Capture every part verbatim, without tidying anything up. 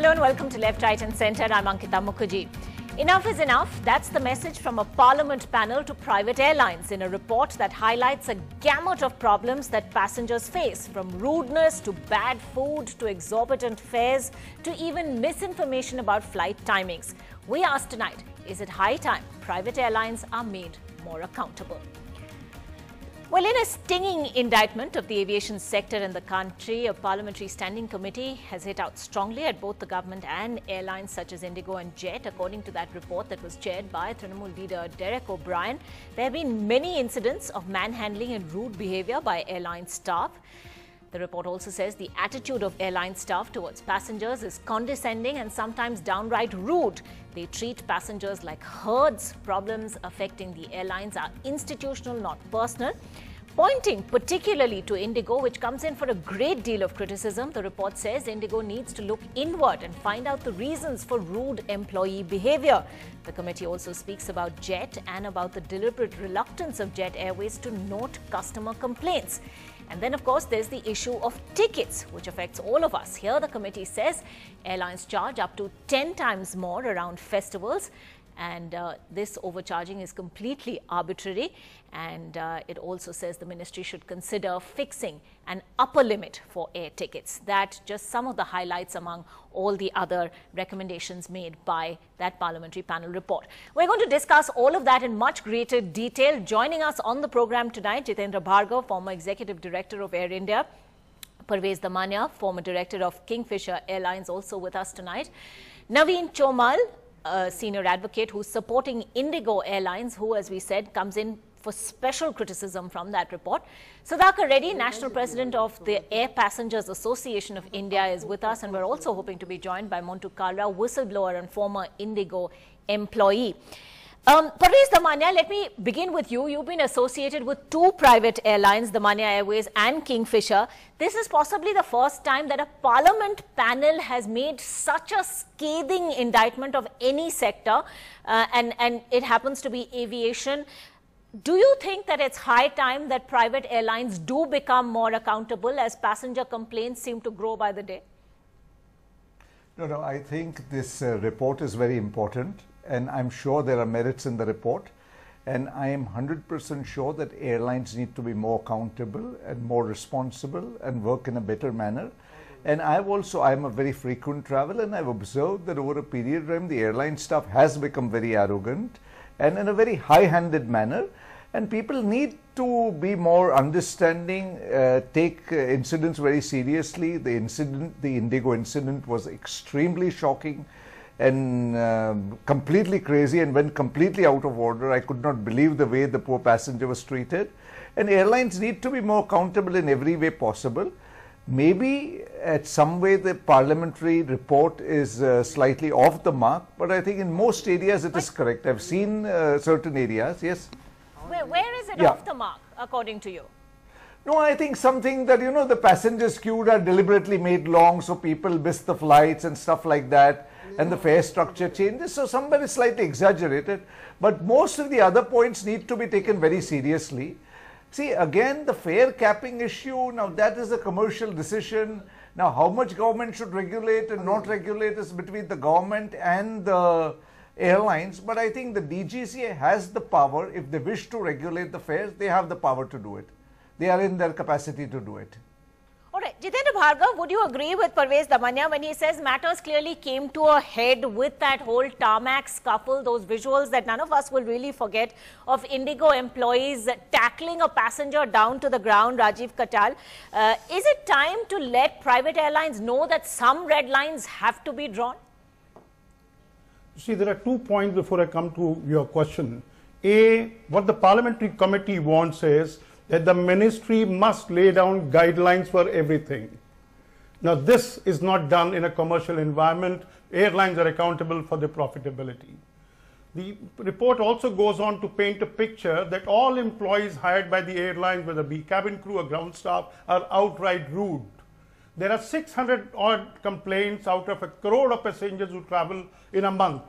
Hello and welcome to Left, Right and Centre. I'm Ankita Mukherjee. Enough is enough. That's the message from a parliament panel to private airlines in a report that highlights a gamut of problems that passengers face, from rudeness to bad food to exorbitant fares to even misinformation about flight timings. We ask tonight, is it high time private airlines are made more accountable? Well, in a stinging indictment of the aviation sector in the country, a parliamentary standing committee has hit out strongly at both the government and airlines such as Indigo and Jet. According to that report that was chaired by Trinamool leader Derek O'Brien, there have been many incidents of manhandling and rude behavior by airline staff. The report also says the attitude of airline staff towards passengers is condescending and sometimes downright rude. They treat passengers like herds. Problems affecting the airlines are institutional, not personal. Pointing particularly to Indigo, which comes in for a great deal of criticism, the report says Indigo needs to look inward and find out the reasons for rude employee behavior. The committee also speaks about Jet and about the deliberate reluctance of Jet Airways to note customer complaints. And then, of course, there's the issue of tickets, which affects all of us. Here, the committee says airlines charge up to ten times more around festivals. And uh, this overcharging is completely arbitrary. And uh, it also says the ministry should consider fixing an upper limit for air tickets. That just some of the highlights among all the other recommendations made by that parliamentary panel report. We're going to discuss all of that in much greater detail. Joining us on the program tonight, Jitendra Bhargav, former Executive Director of Air India. Parvez Damania, former Director of Kingfisher Airlines, also with us tonight. Naveen Chomal, a senior advocate who's supporting Indigo Airlines, who, as we said, comes in for special criticism from that report. Sudhakar Reddy, National President of the Air Passengers Association of India, is with us, and we're also hoping to be joined by Montu Kalra, whistleblower and former Indigo employee. Um, Parvez Damania, let me begin with you. You've been associated with two private airlines, the Manya Airways and Kingfisher. This is possibly the first time that a parliament panel has made such a scathing indictment of any sector, uh, and, and it happens to be aviation. Do you think that it's high time that private airlines do become more accountable as passenger complaints seem to grow by the day? No, no, I think this uh, report is very important. And I'm sure there are merits in the report. And I am one hundred percent sure that airlines need to be more accountable and more responsible and work in a better manner. And I've also, I'm a very frequent traveler, and I've observed that over a period of time, the airline staff has become very arrogant and in a very high-handed manner. And people need to be more understanding, uh, take uh, incidents very seriously. The incident, the Indigo incident was extremely shocking and uh, completely crazy and went completely out of order. I could not believe the way the poor passenger was treated. And airlines need to be more accountable in every way possible. Maybe at some way the parliamentary report is uh, slightly off the mark, but I think in most areas it is correct. I've seen uh, certain areas, yes. Where, where is it yeah. off the mark, according to you? No, I think something that, you know, the passengers queued are deliberately made long so people miss the flights and stuff like that. And the fare structure changes, so somewhere is slightly exaggerated, but most of the other points need to be taken very seriously. See, again, the fare capping issue, now that is a commercial decision. Now, how much government should regulate and not regulate is between the government and the airlines, but I think the D G C A has the power. If they wish to regulate the fares, they have the power to do it. They are in their capacity to do it. All right, Jitendra Bhargav, would you agree with Parvez Damania when he says matters clearly came to a head with that whole tarmac scuffle, those visuals that none of us will really forget of Indigo employees tackling a passenger down to the ground, Rajiv Katal? Uh, is it time to let private airlines know that some red lines have to be drawn? See, there are two points before I come to your question. A, what the parliamentary committee wants is that the ministry must lay down guidelines for everything. Now, this is not done in a commercial environment. Airlines are accountable for their profitability. The report also goes on to paint a picture that all employees hired by the airlines, whether it be cabin crew or ground staff, are outright rude. There are six hundred odd complaints out of a crore of passengers who travel in a month.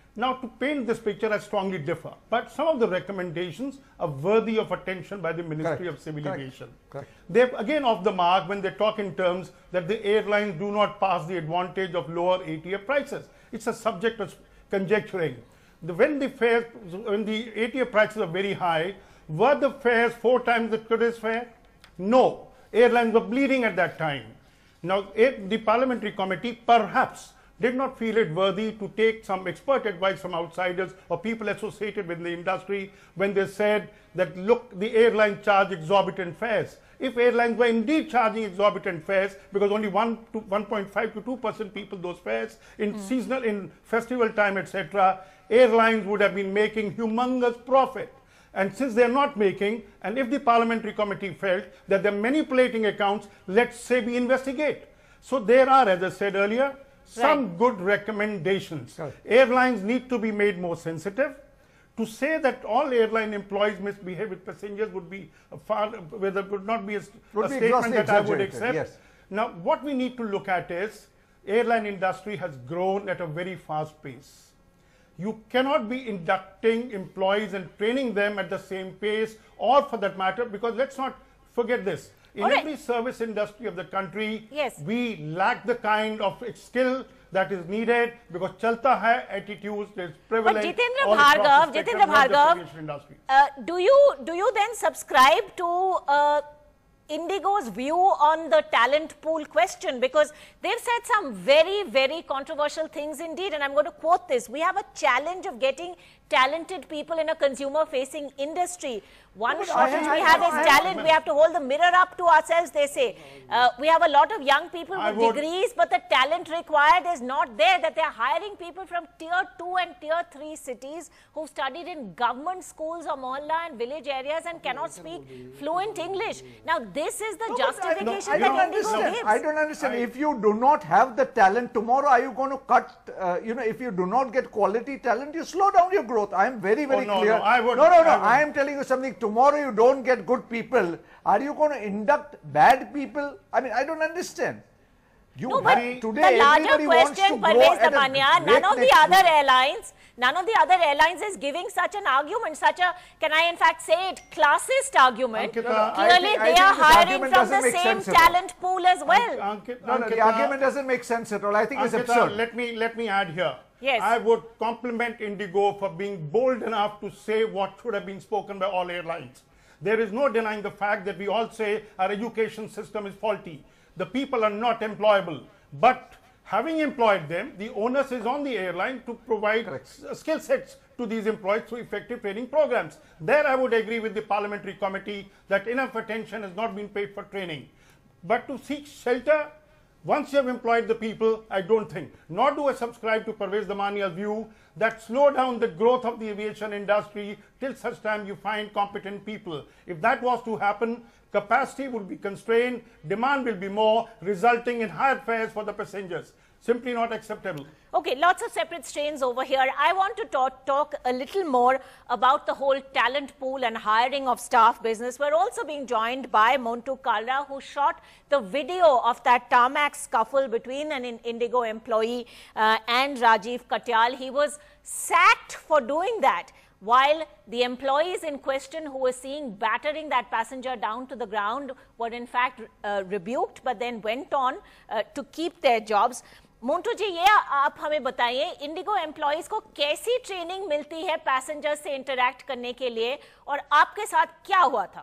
Now, to paint this picture, I strongly differ. But some of the recommendations are worthy of attention by the Ministry Correct. of Civil Correct. Aviation. Correct. They're again off the mark when they talk in terms that the airlines do not pass the advantage of lower A T F prices. It's a subject of conjecturing. The, when the fares, when the A T F prices are very high, were the fares four times the today's fare? No. Airlines were bleeding at that time. Now, the parliamentary committee perhaps did not feel it worthy to take some expert advice from outsiders or people associated with the industry when they said that, look, the airlines charge exorbitant fares. If airlines were indeed charging exorbitant fares, because only one to one point five to two percent people those fares in mm. seasonal, in festival time, et cetera, airlines would have been making humongous profit. And since they're not making, and if the parliamentary committee felt that they're manipulating accounts, let's say we investigate. So there are, as I said earlier, some right. good recommendations. Right. Airlines need to be made more sensitive. To say that all airline employees misbehave with passengers would be a far, whether would not be a, a be statement that I would accept. Yes. Now, what we need to look at is, airline industry has grown at a very fast pace. You cannot be inducting employees and training them at the same pace, or for that matter, because let's not forget this. In right. every service industry of the country, yes. we lack the kind of skill that is needed, because chalta hai attitudes is prevalent. But Jitendra Bhargav, Jitendra Bhargav, uh, do you do you then subscribe to uh, Indigo's view on the talent pool question? Because they've said some very, very controversial things indeed, and I'm going to quote this. We have a challenge of getting talented people in a consumer-facing industry. One no, shortage I, I, we have I, is I, talent. I, we have to hold the mirror up to ourselves, they say. Uh, we have a lot of young people with would, degrees, but the talent required is not there, that they're hiring people from tier two and tier three cities who studied in government schools or mohalla and village areas and cannot speak fluent English. Now, this is the no, justification I, no, that Indigo gives. I don't understand. I, if you do not have the talent, tomorrow are you going to cut, uh, you know, if you do not get quality talent, you slow down your growth. I am very, very oh, no, clear. No, I would, no, no, no. I, I am telling you something. Tomorrow you don't get good people. Are you going to induct bad people? I mean, I don't understand. You no, but have, today the larger question, Parvez Damania, none of the other airlines, none of the other airlines is giving such an argument, such a, can I in fact say it, classist argument. Ankita, Clearly think, they are hiring from the same talent pool as well. Ankita, no, no, the argument doesn't make sense at all. I think Ankita, it's absurd. Let me, let me add here. Yes. I would compliment Indigo for being bold enough to say what should have been spoken by all airlines. There is no denying the fact that we all say our education system is faulty. The people are not employable. But having employed them, the onus is on the airline to provide skill sets to these employees through effective training programs. There I would agree with the parliamentary committee that enough attention has not been paid for training. But to seek shelter, once you have employed the people, I don't think, nor do I subscribe to Parvez Damania's view that slow down the growth of the aviation industry till such time you find competent people. If that was to happen, capacity would be constrained, demand will be more, resulting in higher fares for the passengers. Simply not acceptable. Okay, lots of separate strains over here. I want to talk, talk a little more about the whole talent pool and hiring of staff business. We're also being joined by Montu Kalra, who shot the video of that tarmac scuffle between an Indigo employee uh, and Rajiv Katyal. He was sacked for doing that, while the employees in question who were seen battering that passenger down to the ground were in fact uh, rebuked, but then went on uh, to keep their jobs. Montu जी, ये आप हमें बताइए, Indigo employees को कैसी training मिलती है passenger से interact करने के लिए, और आपके साथ क्या हुआ था?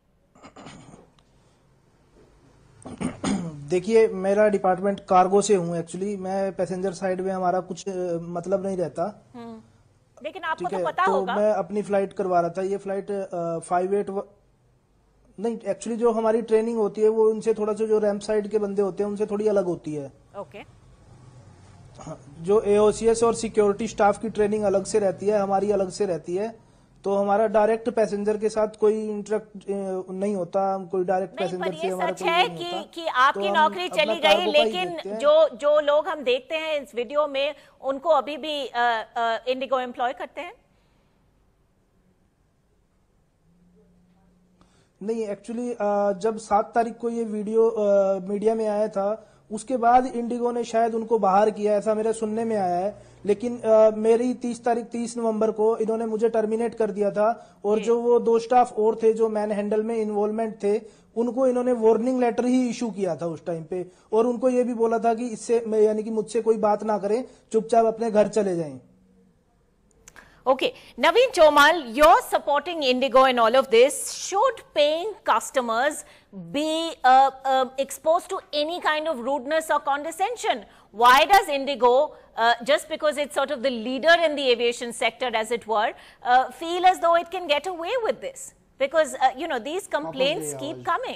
देखिए, मेरा डिपार्टमेंट कार्गो से हूँ एक्चुअली, मैं पैसेंजर साइड में हमारा कुछ मतलब नहीं रहता, लेकिन आपको तो पता तो होगा। मैं अपनी फ्लाइट करवा रहा था, ये फ्लाइट फाइव एट नहीं, एक्चुअली जो हमारी ट्रेनिंग होती है वो उनसे थोड़ा सा, जो रैम्प साइड के बंदे होते हैं उनसे थोड़ी अलग होती है। ओके। जो एओसीएस और सिक्योरिटी स्टाफ की ट्रेनिंग अलग से रहती है, हमारी अलग से रहती है, तो हमारा डायरेक्ट पैसेंजर के साथ कोई इंटरेक्ट नहीं होता, कोई डायरेक्ट पैसेंजर से हमारा कोई नहीं कि, होता। कि आपकी तो नौकरी चली गई, लेकिन जो जो लोग हम देखते हैं इस वीडियो में, उनको अभी भी इंडिगो एम्प्लॉय करते हैं? नहीं, एक्चुअली जब सात तारीख को ये वीडियो मीडिया में आया था, उसके बाद इंडिगो ने शायद उनको बाहर किया, ऐसा मेरे सुनने में आया है। लेकिन आ, मेरी तीस तारीख तीस नवंबर को इन्होंने मुझे टर्मिनेट कर दिया था, और जो वो दो स्टाफ और थे जो मैन हैंडल में इन्वॉल्वमेंट थे, उनको इन्होंने वार्निंग लेटर ही इशू किया था उस टाइम पे, और उनको ये भी बोला था कि इससे यानी कि मुझसे कोई बात ना करें, चुपचाप अपने घर चले जाएं। Okay, Naveen Chomal, you're supporting Indigo in all of this. Should paying customers be uh, uh, exposed to any kind of rudeness or condescension? Why does Indigo, uh, just because it's sort of the leader in the aviation sector, as it were, uh, feel as though it can get away with this? Because, uh, you know, these complaints keep coming.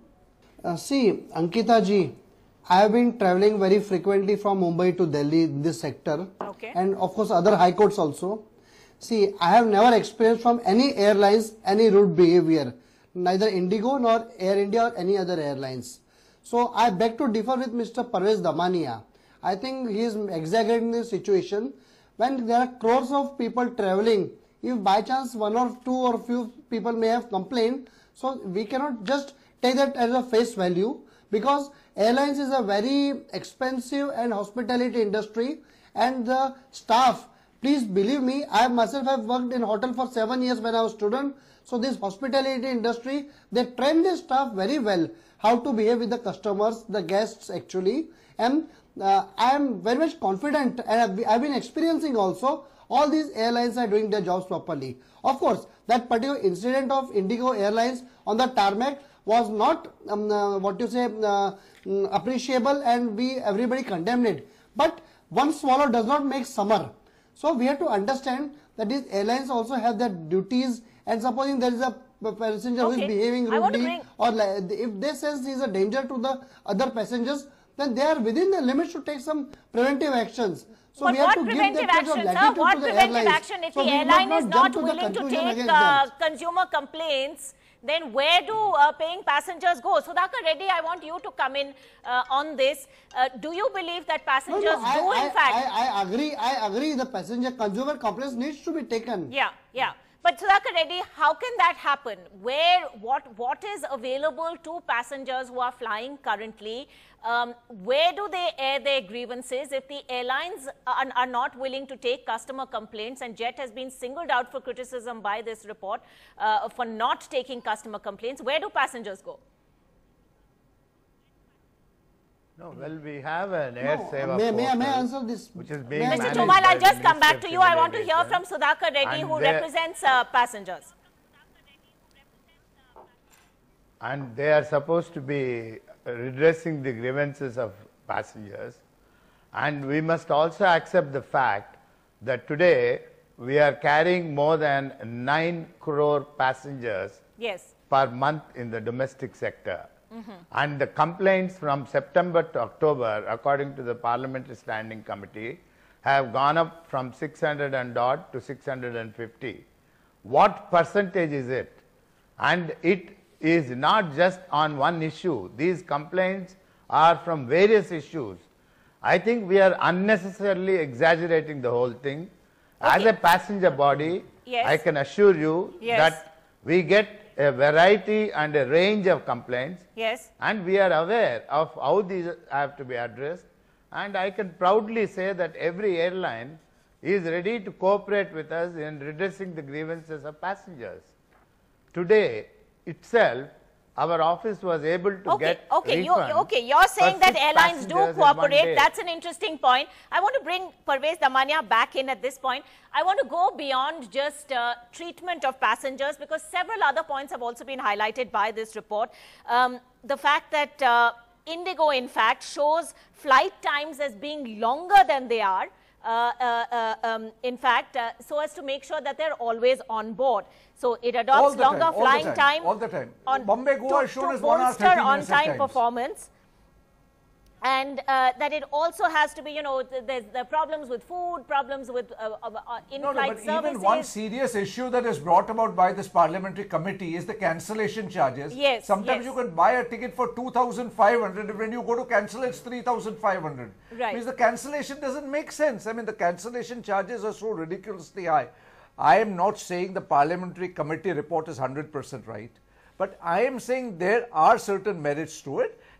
Uh, see, Ankita ji, I have been traveling very frequently from Mumbai to Delhi in this sector. Okay. And of course other high courts also. See, I have never experienced from any airlines any rude behavior, neither Indigo nor Air India or any other airlines. So I beg to differ with Mister Parvez Damania. I think he is exaggerating the situation. When there are crores of people traveling, if by chance one or two or few people may have complained, so we cannot just take that as a face value, because airlines is a very expensive and hospitality industry, and the staff, please believe me, I myself have worked in hotel for seven years when I was a student. So this hospitality industry, they train their staff very well how to behave with the customers, the guests actually. And uh, I am very much confident, and I've been experiencing also, all these airlines are doing their jobs properly. Of course, that particular incident of Indigo Airlines on the tarmac was not um, uh, what you say uh, appreciable, and we everybody condemned it. But one swallow does not make summer. So we have to understand that these airlines also have their duties, and supposing there is a passenger Okay. who is behaving I want to rudely, bring- or like, if they sense he is a danger to the other passengers, then they are within the limits to take some preventive actions. So But we have what to give preventive that much of action, sir? latitude What to the preventive airlines. action if So the we must airline is jump not to the willing to conclusion take against uh, that. consumer complaints? Then where do uh, paying passengers go? Sudhakar Reddy, I want you to come in uh, on this. Uh, do you believe that passengers No, no, I, do I, in fact... I, I agree, I agree the passenger consumer complaints needs to be taken. Yeah, yeah. But Sudhakar Reddy, how can that happen? Where, what, what is available to passengers who are flying currently? Um, where do they air their grievances? If the airlines are, are not willing to take customer complaints, and Jet has been singled out for criticism by this report uh, for not taking customer complaints, where do passengers go? No, well, we have an air No, seva may, may, I- portal, may I answer this? which is May being I- Mister managed Chomal, by I'll the just come back Ministry to of you. I Civil want to hear Aviation. from Sudhakar Reddy, And who there- represents uh, passengers. And they are supposed to be redressing the grievances of passengers. And we must also accept the fact that today we are carrying more than nine crore passengers Yes. per month in the domestic sector. Mm-hmm. And the complaints from September to October, according to the Parliamentary Standing Committee, have gone up from six hundred and odd to six hundred fifty. What percentage is it? And it is not just on one issue. These complaints are from various issues. I think we are unnecessarily exaggerating the whole thing. As Okay. a passenger body, Yes. I can assure you Yes. that we get a variety and a range of complaints, Yes. and we are aware of how these have to be addressed. And I can proudly say that every airline is ready to cooperate with us in redressing the grievances of passengers. Today itself, our office was able to Okay, get okay, you, refund okay. You're saying for that six airlines do passengers in one cooperate. day. That's an interesting point. I want to bring Parvez Damania back in at this point. I want to go beyond just uh, treatment of passengers, because several other points have also been highlighted by this report. Um, the fact that uh, Indigo, in fact, shows flight times as being longer than they are. Uh, uh, uh, um, in fact, uh, so as to make sure that they're always on board. So it All adopts the longer time, all the flying time, time, all the time. on Bombay Goa to, is shown to as one hour, bolster thirty minutes at on-time times. performance. And uh, that it also has to be, you know, th there's the problems with food, problems with uh, uh, uh, No, no, in-flight but services. even one serious issue that is brought about by this parliamentary committee is the cancellation charges. Yes, Sometimes yes. you can buy a ticket for two thousand five hundred. When you go to cancel, it's three thousand five hundred. Right. Because the cancellation doesn't make sense. I mean, the cancellation charges are so ridiculously high. I am not saying the parliamentary committee report is one hundred percent right. But I am saying there are certain merits to it.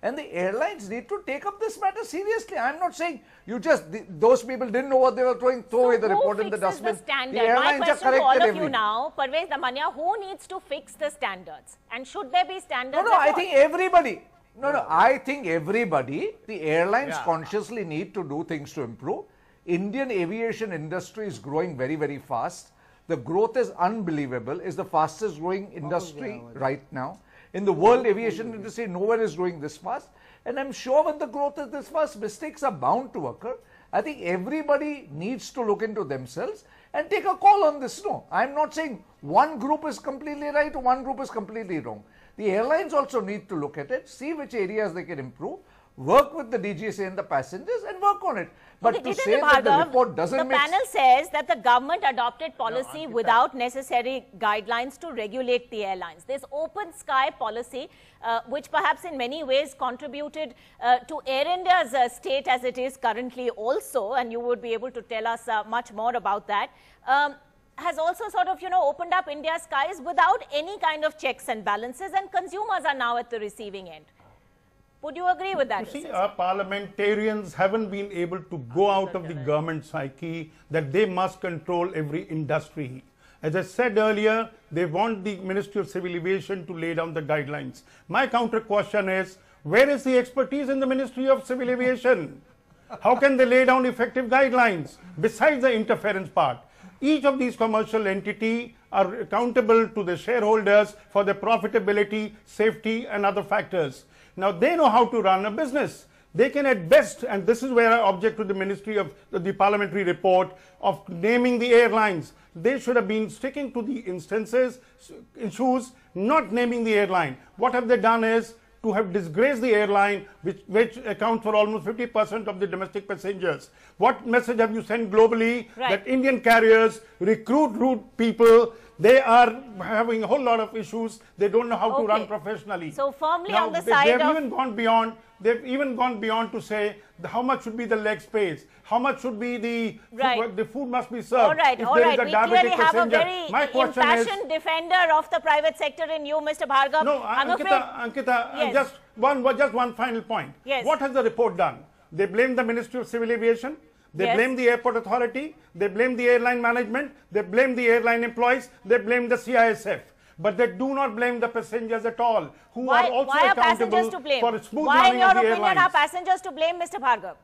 And the airlines need to take up this matter seriously. I'm not saying you just, the, those people didn't know what they were throwing, throw away the report in the dustbin. The standard? The airlines My are question to all corrected of you every now, Parvez Damania, who needs to fix the standards? And should there be standards? No, no, I think everybody. No, no, I think everybody, the airlines Yeah. consciously need to do things to improve. Indian aviation industry is growing very, very fast. The growth is unbelievable. It's the fastest growing industry right now. In the world aviation industry, nowhere is growing this fast. And I'm sure when the growth is this fast, mistakes are bound to occur. I think everybody needs to look into themselves and take a call on this. No, I'm not saying one group is completely right or one group is completely wrong. The airlines also need to look at it, see which areas they can improve, work with the D G C A and the passengers and work on it. But Okay, to Jitendra say that the Bhargav, report doesn't the make panel says that the government adopted policy Ankita. without necessary guidelines to regulate the airlines. This open sky policy, uh, which perhaps in many ways contributed uh, to Air India's uh, state as it is currently also, and you would be able to tell us uh, much more about that, um, has also sort of, you know, opened up India's skies without any kind of checks and balances, and consumers are now at the receiving end. Would you agree with that? You see, Mister our parliamentarians haven't been able to go out of the government psyche that they must control every industry. As I said earlier, they want the Ministry of Civil Aviation to lay down the guidelines. My counter question is, where is the expertise in the Ministry of Civil Aviation? How can they lay down effective guidelines besides the interference part? Each of these commercial entities are accountable to the shareholders for their profitability, safety, and other factors. Now, they know how to run a business. They can at best, and this is where I object to the Ministry of the, the parliamentary report of naming the airlines. They should have been sticking to the instances, issues, not naming the airline. What have they done is to have disgraced the airline, which, which accounts for almost fifty percent of the domestic passengers. What message have you sent globally? Right. That Indian carriers recruit rude people. They are having a whole lot of issues. They don't know how Okay. to run professionally. So firmly now, on the they, side they've of- even gone beyond. They've even gone beyond to say the, how much should be the leg space, how much should be the Right. food, the food must be served. All right, if all there right. is a We diabetic clearly have a passenger. very My question is, impassioned defender of the private sector in you, Mister Bhargav. no, I'm Ankita, afraid. Ankita, uh, Yes. just one, one- just one final point. Yes. What has the report done? They blame the Ministry of Civil Aviation. They Yes. blame the airport authority. They blame the airline management. They blame the airline employees. They blame the C I S F. But they do not blame the passengers at all, who Why, are also why are accountable passengers to blame? for smooth Why, in running your of the opinion, airlines. are passengers to blame, Mister Bhargav?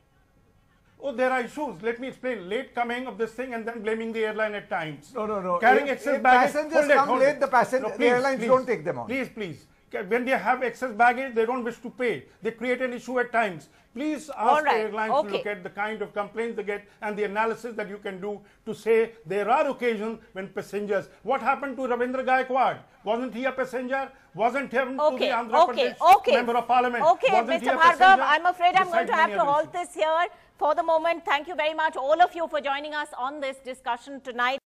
Oh, there are issues. Let me explain. Late coming of this thing and then blaming the airline at times. No, no, no. Carrying If- excess if baggage. passengers Hold it, come hold late, it. the passen- the airlines please, don't take them on. Please, please. When they have excess baggage, they don't wish to pay. They create an issue at times. Please All ask right, the airlines okay. to look at the kind of complaints they get and the analysis that you can do to say there are occasions when passengers. What happened to Ravindra Gaikwad? Wasn't he a passenger? Wasn't him to the Okay, Andhra okay, Pradesh okay. member of parliament? Okay, Wasn't Mister he a Bhargav, passenger? I'm afraid I'm going Besides to have many to other halt issues. this here for the moment. Thank you very much, all of you, for joining us on this discussion tonight.